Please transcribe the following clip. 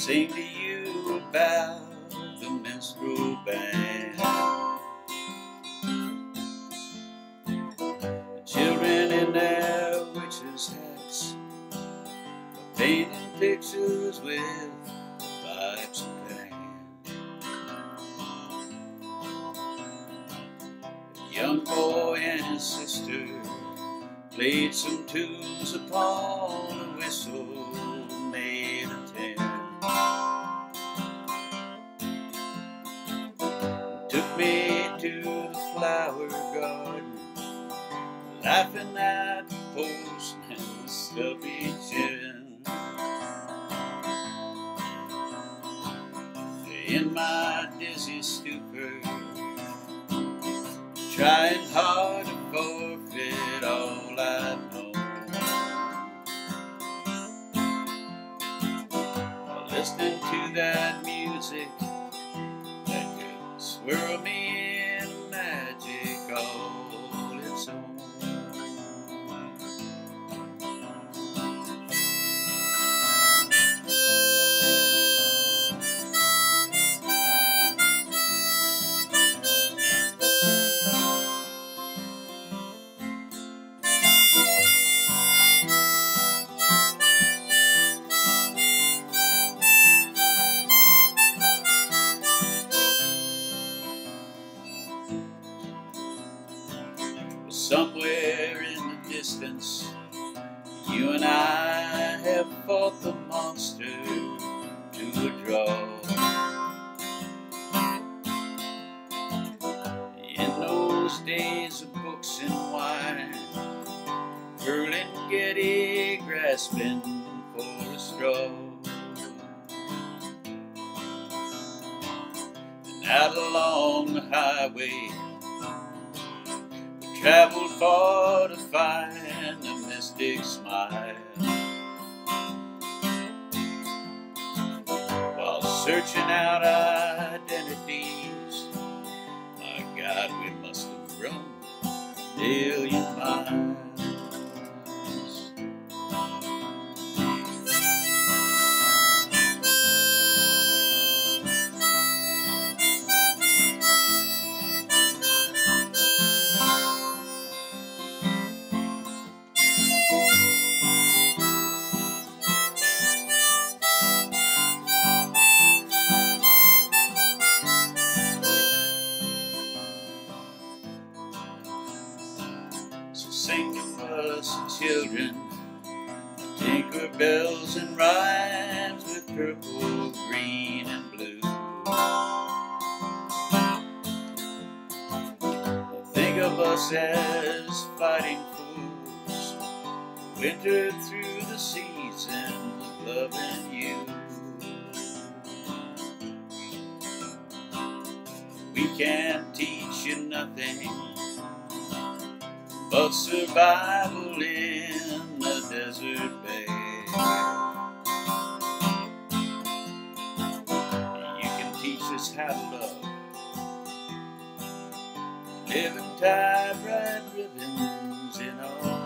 sing to you about the minstrel band. The children in their witches' hats are painting pictures with pipes and pan. A young boy and his sister played some tunes upon a whistle made of tin. Took me to the flower garden, laughing at the post and the stubby chin. In my dizzy stupor, trying hard to forfeit all I know, listening to that music that could swirl me in a magic all its own. Somewhere in the distance, you and I have fought the monster to a draw. In those days of books and wine, hurling giddy, grasping for a straw. And out along the highway, traveled far to find a mystic smile, while searching out identities. My God, we must have run a million miles. Sing to us children, tinker bells and rhymes with purple, green, and blue. Think of us as fighting fools, wintered through the season of loving you. We can't teach you nothing but survival in the desert bay. You can teach us how to love, live and tie bright ribbons in our